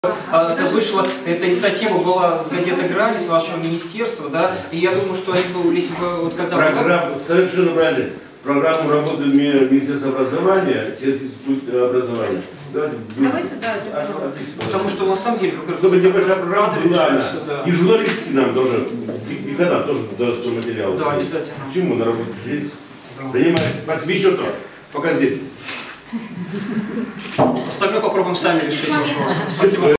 Это вышло, эта инициатива была с газеты «Грани», с вашего министерства, да, и я думаю, что они бы, если бы, вот когда... Совершенно правильно. Программу работы Министерства образования, институт образования. Давай сюда, потому что на самом деле, как чтобы небольшая программа была, да. И журналистский нам тоже, и когда тоже даст материал. Да, обязательно. Почему на работе есть? Принимайте. Спасибо. Еще что? Пока здесь. Остальное попробуем сами решить вопрос. Спасибо.